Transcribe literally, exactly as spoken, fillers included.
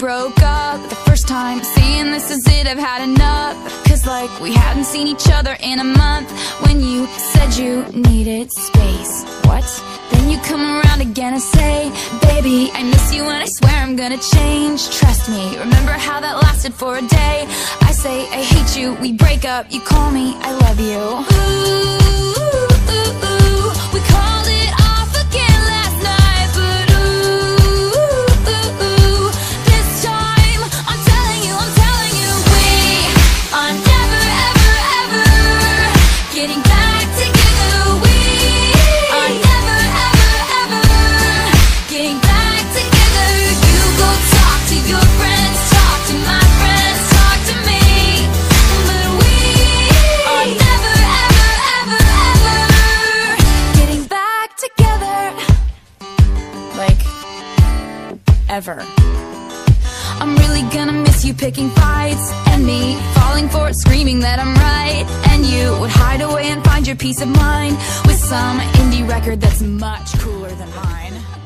broke up the first time, saying this is it, I've had enough. Cause like we hadn't seen each other in a month. When you said you needed space, what? Then you come around again and say, baby, I miss you and I swear I'm gonna change. Trust me, remember how that lasted for a day? I say I hate you, we break up, you call me I love you. Ooh, ooh, ooh, ooh. We called it off again last night, but ooh, ooh, ooh. This time, I'm telling you, I'm telling you, we are never, ever, ever getting back together. We are never, ever, ever getting back together. You go talk to your friends, talk to my friends, talk to me, but we are never, ever, ever, ever getting back together. Like, ever. I'm really gonna miss you picking fights, and me falling for it, screaming that I'm right. And you would hide away and find your peace of mind with some indie record that's much cooler than mine.